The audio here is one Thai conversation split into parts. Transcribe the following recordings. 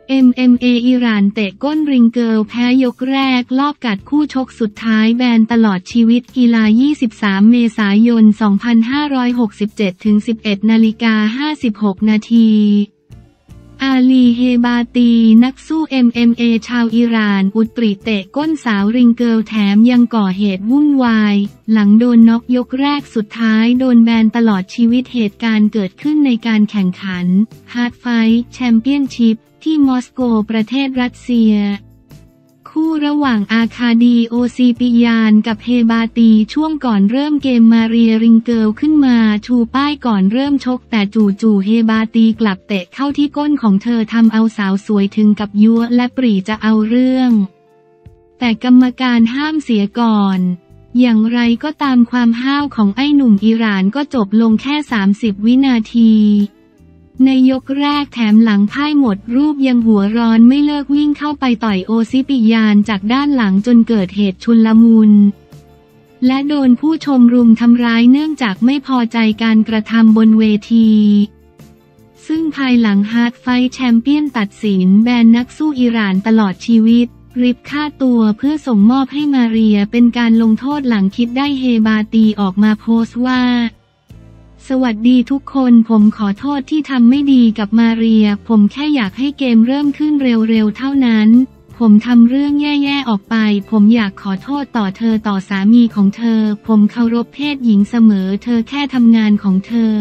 MMA อิหร่านเตะก้นริงเกิลแพ้ยกแรกลอบกัดคู่ชกสุดท้ายแบนตลอดชีวิตกีฬา23 เมษายน 2567 ถึง 11:56 นาทีอาลีเฮบาตีนักสู้ MMA ชาวอิหร่านอุตริเตะก้นสาวริงเกิลแถมยังก่อเหตุวุ่นวายหลังโดนน็อกยกแรกสุดท้ายโดนแบนตลอดชีวิตเหตุการณ์เกิดขึ้นในการแข่งขันฮาร์ดไฟท์แชมเปี้ยนชิพที่มอสโกประเทศรัสเซียคู่ระหว่างอาคาดีโอซีปิยานกับเฮบาตีช่วงก่อนเริ่มเกมมาเรียริงเกิลขึ้นมาชูป้ายก่อนเริ่มชกแต่จู่ๆเฮบาตีกลับเตะเข้าที่ก้นของเธอทำเอาสาวสวยถึงกับยั่วและปรีจะเอาเรื่องแต่กรรมการห้ามเสียก่อนอย่างไรก็ตามความห้าวของไอ้หนุ่มอิหร่านก็จบลงแค่30 วินาทีในยกแรกแถมหลังพ่ายหมดรูปยังหัวร้อนไม่เลิกวิ่งเข้าไปต่อยโอซิปิยานจากด้านหลังจนเกิดเหตุชุลมุนและโดนผู้ชมรุมทำร้ายเนื่องจากไม่พอใจการกระทำบนเวทีซึ่งภายหลังฮาร์ดไฟท์แชมเปี้ยนตัดสินแบนนักสู้อิหร่านตลอดชีวิตริบค่าตัวเพื่อส่งมอบให้มาเรียเป็นการลงโทษหลังคิดได้เฮบาตีออกมาโพสต์ว่าสวัสดีทุกคนผมขอโทษที่ทำไม่ดีกับมาเรียผมแค่อยากให้เกมเริ่มขึ้นเร็วๆเท่านั้นผมทำเรื่องแย่ๆออกไปผมอยากขอโทษต่อเธอต่อสามีของเธอผมเคารพเพศหญิงเสมอเธอแค่ทำงานของเธอ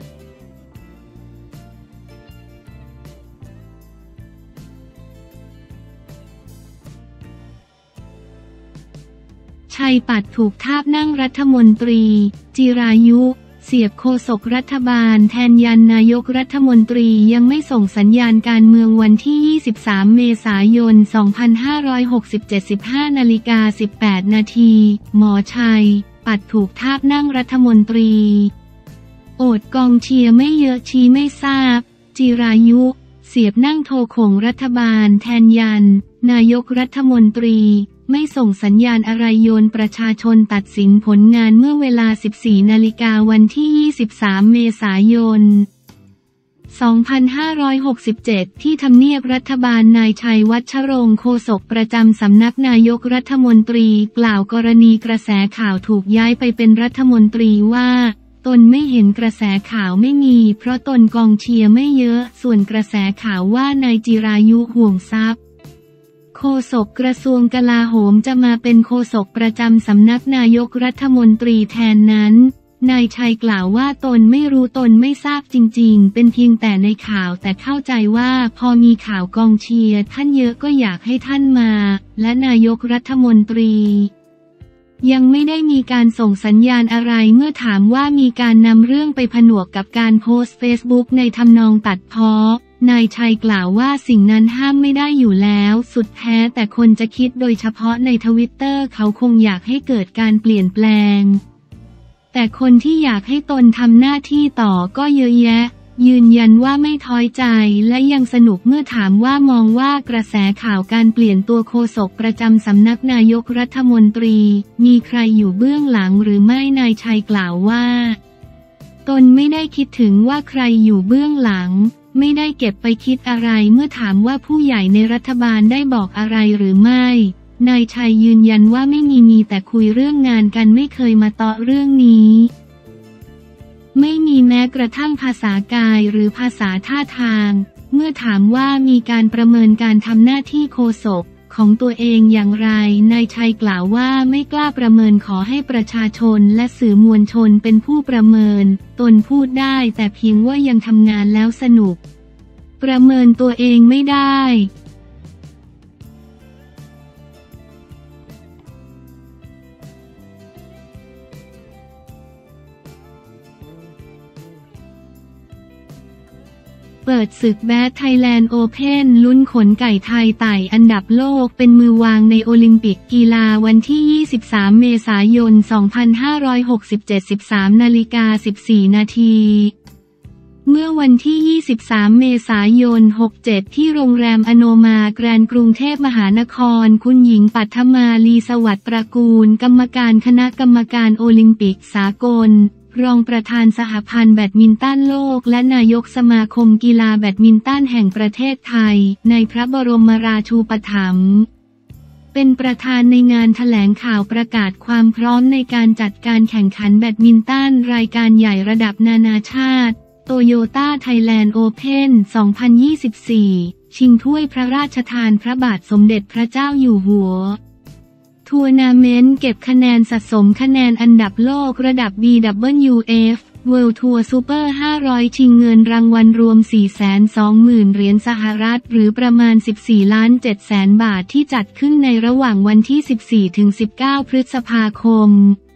ชัยปัตย์ถูกทาบนั่งรัฐมนตรีจิรายุเสียบโฆษกรัฐบาลแทนยันนายกรัฐมนตรียังไม่ส่งสัญญาณการเมืองวันที่23 เมษายน 2567 15:18 นาทีหมอชัยปัตย์ถูกทาบนั่งรัฐมนตรีโอดกองเชียร์ไม่เยอะชี้ไม่ทราบจิรายุเสียบนั่งโทโขงรัฐบาลแทนยันนายกรัฐมนตรีไม่ส่งสัญญาณอะไรโยนประชาชนตัดสินผลงานเมื่อเวลา 14 นาฬิกาวันที่ 23 เมษายน 2567 ที่ทำเนียบรัฐบาลนายชัยวัชรงค์โฆษกประจำสำนักนายกรัฐมนตรีกล่าวกรณีกระแสข่าวถูกย้ายไปเป็นรัฐมนตรีว่าตนไม่เห็นกระแสข่าวไม่มีเพราะตนกองเชียร์ไม่เยอะส่วนกระแสข่าวว่านายจิรายุห่วงทรัพย์โฆษกกระทรวงกลาโหมจะมาเป็นโฆษกประจำสำนักนายกรัฐมนตรีแทนนั้นนายชัยกล่าวว่าตนไม่รู้ตนไม่ทราบจริงๆเป็นเพียงแต่ในข่าวแต่เข้าใจว่าพอมีข่าวกองเชียร์ท่านเยอะก็อยากให้ท่านมาและนายกรัฐมนตรียังไม่ได้มีการส่งสัญญาณอะไรเมื่อถามว่ามีการนำเรื่องไปผนวกกับการโพสต์เฟซบุ๊กในทำนองตัดพ้อนายชัยกล่าวว่าสิ่งนั้นห้ามไม่ได้อยู่แล้วสุดแท้แต่คนจะคิดโดยเฉพาะในทวิตเตอร์เขาคงอยากให้เกิดการเปลี่ยนแปลงแต่คนที่อยากให้ตนทำหน้าที่ต่อก็เยอะแยะยืนยันว่าไม่ท้อยใจและยังสนุกเมื่อถามว่ามองว่ากระแสข่าวการเปลี่ยนตัวโฆษกประจำสำนักนายกรัฐมนตรีมีใครอยู่เบื้องหลังหรือไม่นายชัยกล่าวว่าตนไม่ได้คิดถึงว่าใครอยู่เบื้องหลังไม่ได้เก็บไปคิดอะไรเมื่อถามว่าผู้ใหญ่ในรัฐบาลได้บอกอะไรหรือไม่นายชัยยืนยันว่าไม่มีแต่คุยเรื่องงานกันไม่เคยมาเตาะเรื่องนี้ไม่มีแม้กระทั่งภาษากายหรือภาษาท่าทางเมื่อถามว่ามีการประเมินการทำหน้าที่โฆษกของตัวเองอย่างไรนายชัยกล่าวว่าไม่กล้าประเมินขอให้ประชาชนและสื่อมวลชนเป็นผู้ประเมินตนพูดได้แต่เพียงว่ายังทำงานแล้วสนุกประเมินตัวเองไม่ได้เปิดศึกแบดไทยแลนด์โอเพ่นลุ้นขนไก่ไทยไต่อันดับโลกเป็นมือวางในโอลิมปิกกีฬาวันที่ 23 เมษายน 2567 13:14 นาทีเมื่อวันที่ 23 เมษายน 67 ที่โรงแรมอโนมาแกรนด์กรุงเทพมหานครคุณหญิงปัทมาลีสวัสดิ์ตระกูลกรรมการคณะกรรมการโอลิมปิกสากลรองประธานสหพันธ์แบดมินตันโลกและนายกสมาคมกีฬาแบดมินตันแห่งประเทศไทยในพระบรมราชูปถัมภ์เป็นประธานในงานแถลงข่าวประกาศความพร้อมในการจัดการแข่งขันแบดมินตันรายการใหญ่ระดับนานาชาติโตโยต้าไทยแลนด์โอเพ่น 2024 ชิงถ้วยพระราชทานพระบาทสมเด็จพระเจ้าอยู่หัวทัวร์นาเมนต์เก็บคะแนนสะสมคะแนนอันดับโลกระดับ BWF World Tour Super 500 ชิงเงินรางวัลรวม 420,000 เหรียญสหรัฐหรือประมาณ 14,700,000 บาทที่จัดขึ้นในระหว่างวันที่ 14-19 พฤษภาคม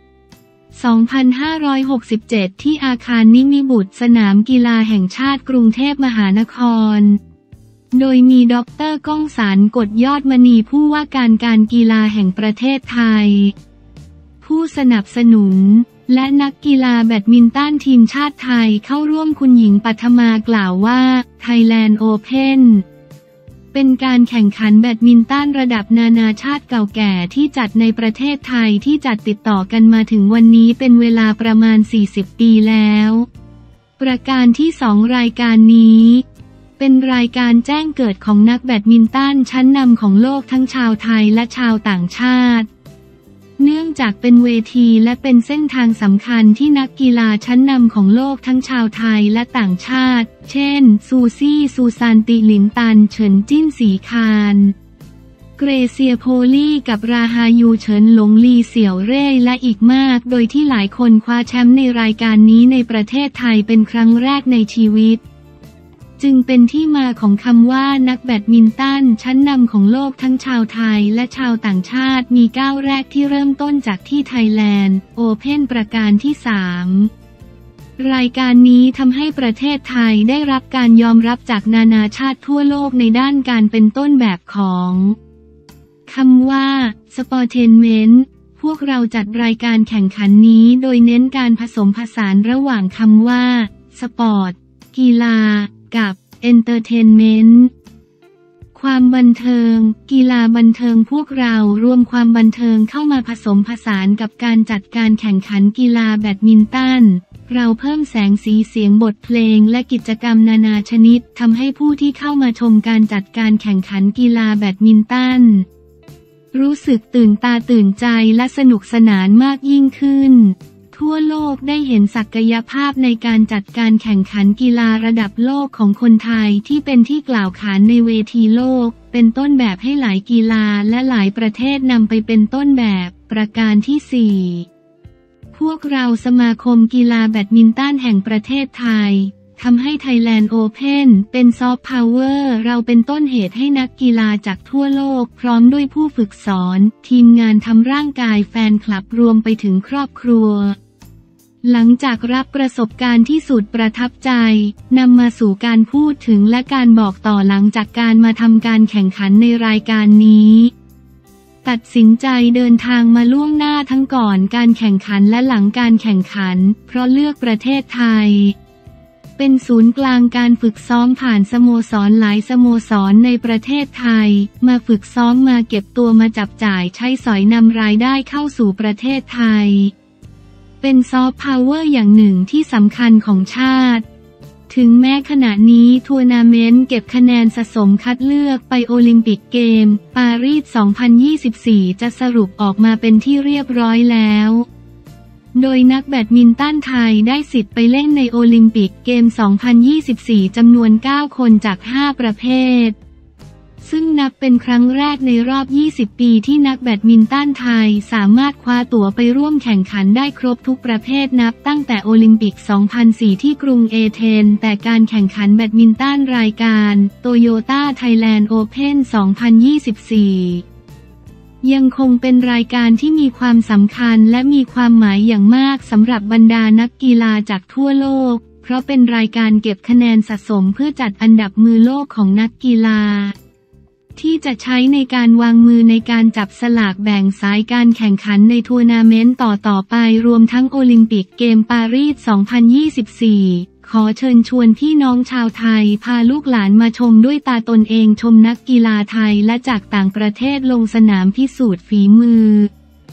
2567 ที่อาคารนิมิบุตรสนามกีฬาแห่งชาติกรุงเทพมหานครโดยมีดร.ก้องสรร กฎยอดมณีผู้ว่าการการกีฬาแห่งประเทศไทยผู้สนับสนุนและนักกีฬาแบดมินตันทีมชาติไทยเข้าร่วมคุณหญิงปัทมากล่าวว่า Thailand Open เป็นการแข่งขันแบดมินตันระดับนานาชาติเก่าแก่ที่จัดในประเทศไทยที่จัดติดต่อกันมาถึงวันนี้เป็นเวลาประมาณ 40 ปีแล้วประการที่ 2 รายการนี้เป็นรายการแจ้งเกิดของนักแบดมินตันชั้นนำของโลกทั้งชาวไทยและชาวต่างชาติเนื่องจากเป็นเวทีและเป็นเส้นทางสำคัญที่นักกีฬาชั้นนำของโลกทั้งชาวไทยและต่างชาติเช่นซูซี่ซูซานติหลินตันเฉินจิ้นสีคานเกรเซียโพลี่กับราฮายูเฉินหลงลีเสี่ยวเร่และอีกมากโดยที่หลายคนคว้าแชมป์ในรายการนี้ในประเทศไทยเป็นครั้งแรกในชีวิตจึงเป็นที่มาของคำว่านักแบดมินตันชั้นนำของโลกทั้งชาวไทยและชาวต่างชาติมีก้าวแรกที่เริ่มต้นจากที่ไทยแลนด์โอเพ่นประการที่ 3รายการนี้ทำให้ประเทศไทยได้รับการยอมรับจากนานาชาติทั่วโลกในด้านการเป็นต้นแบบของคำว่าสปอร์เทนเมนต์พวกเราจัดรายการแข่งขันนี้โดยเน้นการผสมผสานระหว่างคำว่าสปอร์ตกีฬากับเอนเตอร์เทนเมนต์ความบันเทิงกีฬาบันเทิงพวกเรารวมความบันเทิงเข้ามาผสมผสานกับการจัดการแข่งขันกีฬาแบดมินตันเราเพิ่มแสงสีเสียงบทเพลงและกิจกรรมนานาชนิดทำให้ผู้ที่เข้ามาชมการจัดการแข่งขันกีฬาแบดมินตันรู้สึกตื่นตาตื่นใจและสนุกสนานมากยิ่งขึ้นทั่วโลกได้เห็นศักยภาพในการจัดการแข่งขันกีฬาระดับโลกของคนไทยที่เป็นที่กล่าวขานในเวทีโลกเป็นต้นแบบให้หลายกีฬาและหลายประเทศนำไปเป็นต้นแบบประการที่ 4พวกเราสมาคมกีฬาแบดมินตันแห่งประเทศไทยทำให้ Thailand Open เป็นซอฟต์พาวเวอร์เราเป็นต้นเหตุให้นักกีฬาจากทั่วโลกพร้อมด้วยผู้ฝึกสอนทีมงานทำร่างกายแฟนคลับรวมไปถึงครอบครัวหลังจากรับประสบการณ์ที่สุดประทับใจนำมาสู่การพูดถึงและการบอกต่อหลังจากการมาทำการแข่งขันในรายการนี้ตัดสินใจเดินทางมาล่วงหน้าทั้งก่อนการแข่งขันและหลังการแข่งขันเพราะเลือกประเทศไทยเป็นศูนย์กลางการฝึกซ้อมผ่านสโมสรหลายสโมสรในประเทศไทยมาฝึกซ้อมมาเก็บตัวมาจับจ่ายใช้สอยนำรายได้เข้าสู่ประเทศไทยเป็นซอฟต์พาวเวอร์อย่างหนึ่งที่สำคัญของชาติถึงแม้ขณะนี้ทัวร์นาเมนต์เก็บคะแนนสะสมคัดเลือกไปโอลิมปิกเกมปารีส 2024 จะสรุปออกมาเป็นที่เรียบร้อยแล้วโดยนักแบดมินตันไทยได้สิทธิ์ไปเล่นในโอลิมปิกเกม 2024 จำนวน 9 คนจาก 5 ประเภทซึ่งนับเป็นครั้งแรกในรอบ 20 ปีที่นักแบดมินตันไทยสามารถคว้าตั๋วไปร่วมแข่งขันได้ครบทุกประเภทนับตั้งแต่โอลิมปิก 2004 ที่กรุงเอเธนส์แต่การแข่งขันแบดมินตันรายการโตโยต้าไทยแลนด์โอเพ่น 2024 ยังคงเป็นรายการที่มีความสำคัญและมีความหมายอย่างมากสำหรับบรรดานักกีฬาจากทั่วโลกเพราะเป็นรายการเก็บคะแนนสะสมเพื่อจัดอันดับมือโลกของนักกีฬาที่จะใช้ในการวางมือในการจับสลากแบ่งสายการแข่งขันในทัวร์นาเมนต์ต่อไปรวมทั้งโอลิมปิกเกมปารีส 2024 ขอเชิญชวนพี่น้องชาวไทยพาลูกหลานมาชมด้วยตาตนเองชมนักกีฬาไทยและจากต่างประเทศลงสนามพิสูจน์ฝีมือ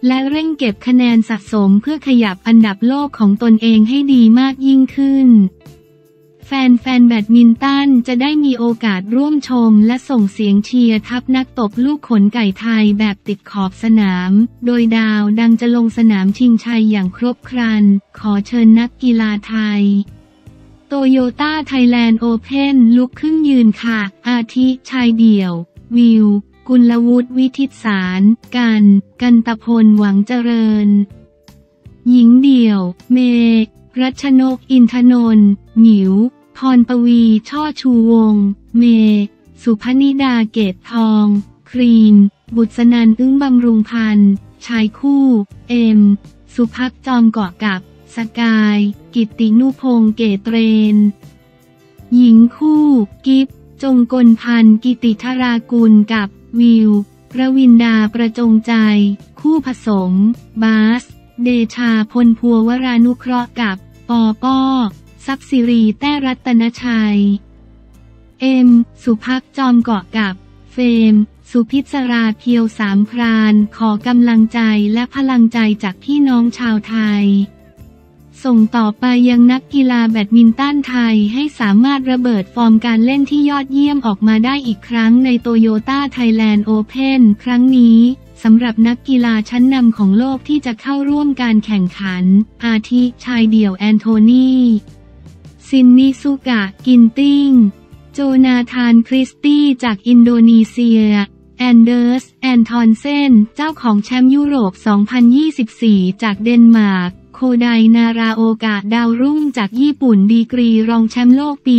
และเร่งเก็บคะแนนสะสมเพื่อขยับอันดับโลกของตนเองให้ดีมากยิ่งขึ้นแฟนแบดมินตันจะได้มีโอกาสร่วมชมและส่งเสียงเชียร์ทัพนักตบลูกขนไก่ไทยแบบติดขอบสนามโดยดาวดังจะลงสนามชิงชัยอย่างครบครันขอเชิญนักกีฬาไทยโตโยต้าไทยแลนด์โอเพ่นลุกขึ้นยืนค่ะอาทิชายเดี่ยววิวกุลวุฒิวิทิตสารกันตพลหวังเจริญหญิงเดี่ยวเมรัชนกอินทนนท์หมิวพรปวีช่อชูวงศ์เมสุพนิดาเกตทองครีนบุษนันท์อึ้งบำรุงพันธ์ชายคู่เอ็มสุภักจอมเกาะกับสกายกิตตินุพงษ์เกตเรนหญิงคู่กิฟจงกลพันธ์กิติธรากุลกับวิวประวินดาประจงใจคู่ผสมบาสเดชาพลพัววรานุเคราะห์กับปอป้อทรัพย์สิริแต้รัตนชัยเอ็มสุภักจอมเกาะกับเฟมสุพิศราเพียวสามพรานขอกำลังใจและพลังใจจากพี่น้องชาวไทยส่งต่อไปยังนักกีฬาแบดมินตันไทยให้สามารถระเบิดฟอร์มการเล่นที่ยอดเยี่ยมออกมาได้อีกครั้งในโตโยต้าไทยแลนด์โอเพ่นครั้งนี้สำหรับนักกีฬาชั้นนำของโลกที่จะเข้าร่วมการแข่งขันอาทิชายเดี่ยวแอนโทนีซินนิสุกะกินติ้งโจนาธานคริสตี้จากอินโดนีเซียแอนเดอร์สแอนทอนเซนเจ้าของแชมป์ยุโรป 2024 จากเดนมาร์กโคไดนาราโอกะดาวรุ่งจากญี่ปุ่นดีกรีรองแชมป์โลกปี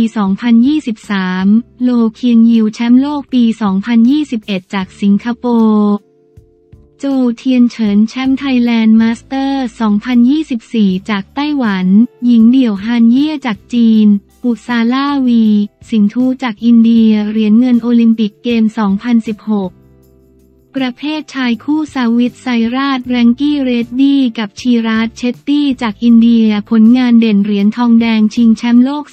2023 โลเคียนยิวแชมป์โลกปี 2021 จากสิงคโปร์โจเทียนเฉินแชมป์ไทยแลนด์มาสเตอร์ 2024 จากไต้หวันหญิงเดี่ยวฮานเย่จากจีนปุซาล่าวีสิงห์ทูจากอินเดียเหรียญเงินโอลิมปิกเกม 2016 ประเภทชายคู่สาวิตไซราชแรงกี้เรดดี้กับชีราชเชตตี้จากอินเดียผลงานเด่นเหรียญทองแดงชิงแชมป์โลก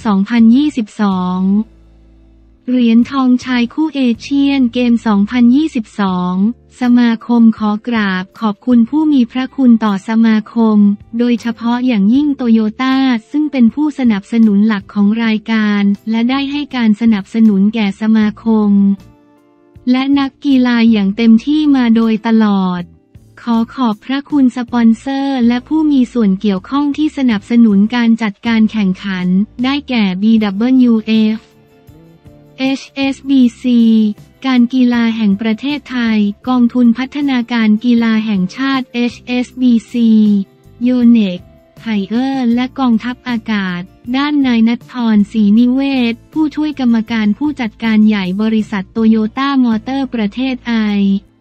2022 เหรียญทองชายคู่เอเชียนเกม 2022 สมาคมขอกราบขอบคุณผู้มีพระคุณต่อสมาคมโดยเฉพาะอย่างยิ่งโตโยต้าซึ่งเป็นผู้สนับสนุนหลักของรายการและได้ให้การสนับสนุนแก่สมาคมและนักกีฬาอย่างเต็มที่มาโดยตลอดขอบพระคุณสปอนเซอร์และผู้มีส่วนเกี่ยวข้องที่สนับสนุนการจัดการแข่งขันได้แก่ BWF HSBC การกีฬาแห่งประเทศไทยกองทุนพัฒนาการกีฬาแห่งชาติ HSBC โยเนกไทเออร์และกองทัพอากาศด้านนายณัฐพร ศรีนิเวศผู้ช่วยกรรมการผู้จัดการใหญ่บริษัทโตโยต้ามอเตอร์ประเทศไทย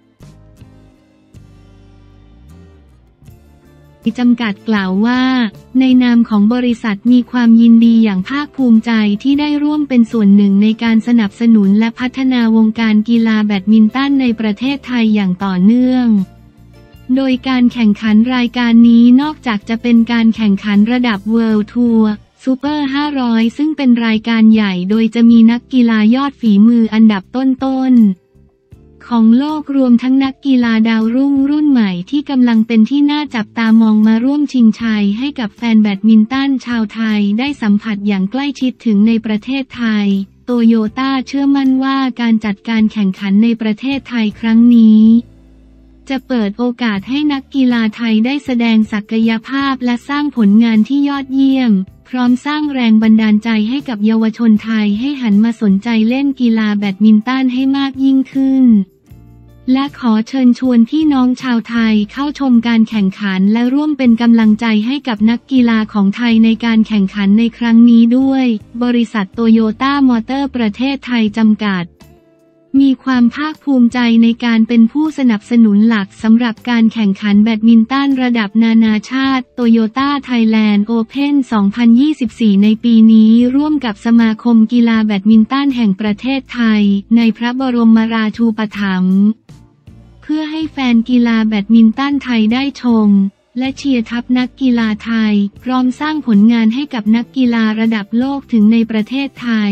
จำกัดกล่าวว่าในนามของบริษัทมีความยินดีอย่างภาคภูมิใจที่ได้ร่วมเป็นส่วนหนึ่งในการสนับสนุนและพัฒนาวงการกีฬาแบดมินตันในประเทศไทยอย่างต่อเนื่องโดยการแข่งขันรายการนี้นอกจากจะเป็นการแข่งขันระดับ World Tour Super 500 ซึ่งเป็นรายการใหญ่โดยจะมีนักกีฬายอดฝีมืออันดับต้นๆของโลกรวมทั้งนักกีฬาดาวรุ่นใหม่ที่กำลังเป็นที่น่าจับตามองมาร่วมชิงชัยให้กับแฟนแบดมินตันชาวไทยได้สัมผัสอย่างใกล้ชิดถึงในประเทศไทยโตโยต้าเชื่อมั่นว่าการจัดการแข่งขันในประเทศไทยครั้งนี้จะเปิดโอกาสให้นักกีฬาไทยได้แสดงศักยภาพและสร้างผลงานที่ยอดเยี่ยมพร้อมสร้างแรงบันดาลใจให้กับเยาวชนไทยให้หันมาสนใจเล่นกีฬาแบดมินตันให้มากยิ่งขึ้นและขอเชิญชวนพี่น้องชาวไทยเข้าชมการแข่งขันและร่วมเป็นกำลังใจให้กับนักกีฬาของไทยในการแข่งขันในครั้งนี้ด้วยบริษัทโตโยต้ามอเตอร์ประเทศไทยจำกัดมีความภาคภูมิใจในการเป็นผู้สนับสนุนหลักสำหรับการแข่งขันแบดมินตันระดับนานาชาติโตโยต้าไทยแลนด์โอเพ่น 2024 ในปีนี้ร่วมกับสมาคมกีฬาแบดมินตันแห่งประเทศไทยในพระบรมราชูปถัมภ์เพื่อให้แฟนกีฬาแบดมินตันไทยได้ชมและเชียร์ทัพนักกีฬาไทยพร้อมสร้างผลงานให้กับนักกีฬาระดับโลกถึงในประเทศไทย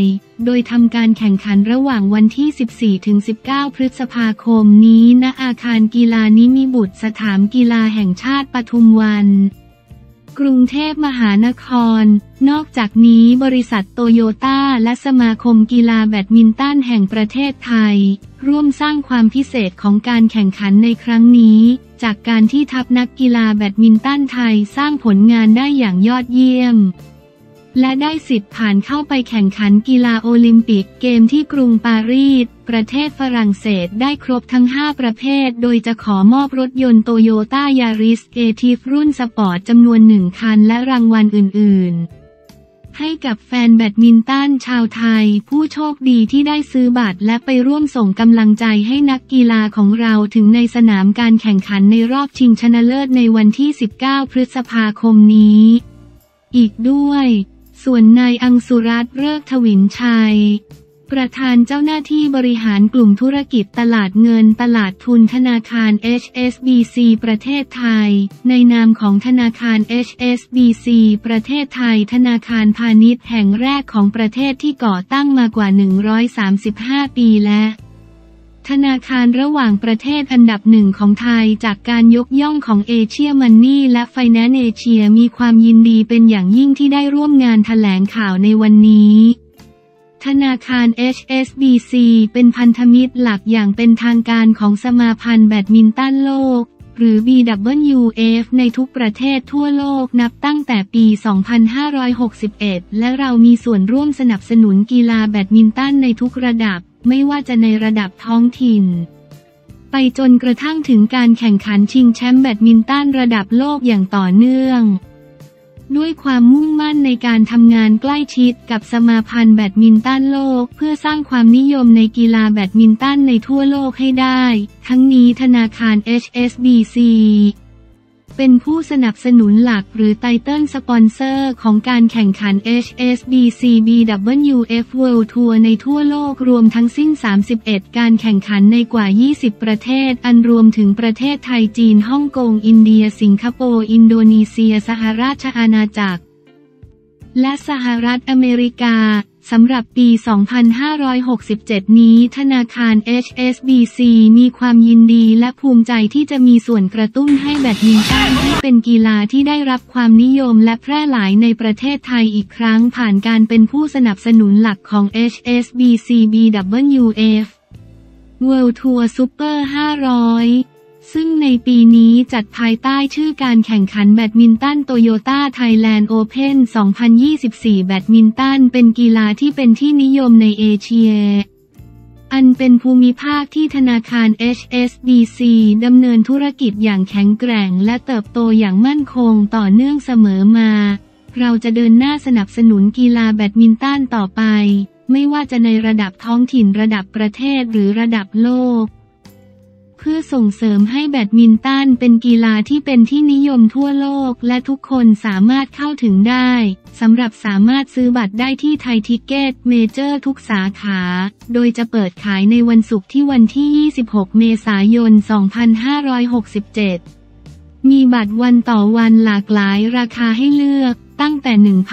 โดยทำการแข่งขันระหว่างวันที่ 14-19 พฤษภาคมนี้ณอาคารกีฬานิมิบุตรสนามกีฬาแห่งชาติปทุมวันกรุงเทพมหานครนอกจากนี้บริษัทโตโยต้าและสมาคมกีฬาแบดมินตันแห่งประเทศไทยร่วมสร้างความพิเศษของการแข่งขันในครั้งนี้จากการที่ทัพนักกีฬาแบดมินตันไทยสร้างผลงานได้อย่างยอดเยี่ยมและได้สิทธิ์ผ่านเข้าไปแข่งขันกีฬาโอลิมปิกเกมที่กรุงปารีสประเทศฝรั่งเศสได้ครบทั้ง 5 ประเภทโดยจะขอมอบรถยนต์โตโยต้ายาริสเอทีฟรุ่นสปอร์ตจำนวน1 คันและรางวัลอื่นๆให้กับแฟนแบดมินตันชาวไทยผู้โชคดีที่ได้ซื้อบัตรและไปร่วมส่งกำลังใจให้นักกีฬาของเราถึงในสนามการแข่งขันในรอบชิงชนะเลิศในวันที่ 19 พฤษภาคมนี้อีกด้วยส่วนนายอังสุรัตน์ฤกษ์ทวินชัยประธานเจ้าหน้าที่บริหารกลุ่มธุรกิจตลาดเงินตลาดทุนธนาคาร HSBC ประเทศไทยในนามของธนาคาร HSBC ประเทศไทยธนาคารพาณิชย์แห่งแรกของประเทศที่ก่อตั้งมากว่า135 ปีและธนาคารระหว่างประเทศอันดับหนึ่งของไทยจากการยกย่องของเอเชียมันนี่และไฟแนนซ์เอเชียมีความยินดีเป็นอย่างยิ่งที่ได้ร่วมงานแถลงข่าวในวันนี้ธนาคาร HSBC เป็นพันธมิตรหลักอย่างเป็นทางการของสมาพันธ์แบดมินตันโลกหรือ BWF ในทุกประเทศทั่วโลกนับตั้งแต่ปี 2561 และเรามีส่วนร่วมสนับสนุนกีฬาแบดมินตันในทุกระดับไม่ว่าจะในระดับท้องถิ่นไปจนกระทั่งถึงการแข่งขันชิงแชมป์แบดมินตันระดับโลกอย่างต่อเนื่องด้วยความมุ่งมั่นในการทำงานใกล้ชิดกับสมาพันธ์แบดมินตันโลกเพื่อสร้างความนิยมในกีฬาแบดมินตันในทั่วโลกให้ได้ทั้งนี้ธนาคาร HSBC เป็นผู้สนับสนุนหลักหรือไตเติ้ลสปอนเซอร์ของการแข่งขัน HSBC BWF World Tour ในทั่วโลกรวมทั้งสิ้น 31 การแข่งขันในกว่า 20 ประเทศอันรวมถึงประเทศไทยจีนฮ่องกงอินเดียสิงคโปร์อินโดนีเซียสหราชอาณาจักรและสหรัฐอเมริกาสำหรับปี 2567 นี้ธนาคาร HSBC มีความยินดีและภูมิใจที่จะมีส่วนกระตุ้นให้แบดมินตันให้เป็นกีฬาที่ได้รับความนิยมและแพร่หลายในประเทศไทยอีกครั้งผ่านการเป็นผู้สนับสนุนหลักของ HSBC BWF World Tour Super 500ซึ่งในปีนี้จัดภายใต้ชื่อการแข่งขันแบดมินตันโตโยต้าไทยแลนด์โอเพ่น 2024 แบดมินตันเป็นกีฬาที่เป็นที่นิยมในเอเชียอันเป็นภูมิภาคที่ธนาคาร HSBC ดำเนินธุรกิจอย่างแข็งแกร่งและเติบโตอย่างมั่นคงต่อเนื่องเสมอมาเราจะเดินหน้าสนับสนุนกีฬาแบดมินตันต่อไปไม่ว่าจะในระดับท้องถิ่นระดับประเทศหรือระดับโลกเพื่อส่งเสริมให้แบดมินตันเป็นกีฬาที่เป็นที่นิยมทั่วโลกและทุกคนสามารถเข้าถึงได้สำหรับสามารถซื้อบัตรได้ที่ไทยทิกเก็ตเมเจอร์ทุกสาขาโดยจะเปิดขายในวันศุกร์ที่วันที่ 26 เมษายน 2567 มีบัตรวันต่อวันหลากหลายราคาให้เลือกตั้งแต่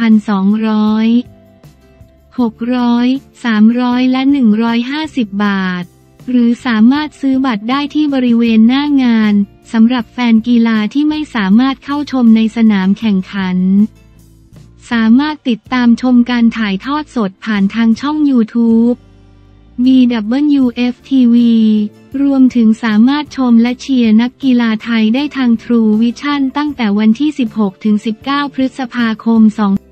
1,200 600 300 และ 150 บาทหรือสามารถซื้อบัตรได้ที่บริเวณหน้างานสำหรับแฟนกีฬาที่ไม่สามารถเข้าชมในสนามแข่งขันสามารถติดตามชมการถ่ายทอดสดผ่านทางช่อง YouTube BWF TV รวมถึงสามารถชมและเชียร์นักกีฬาไทยได้ทาง True Vision ตั้งแต่วันที่ 16-19 พฤษภาคม 2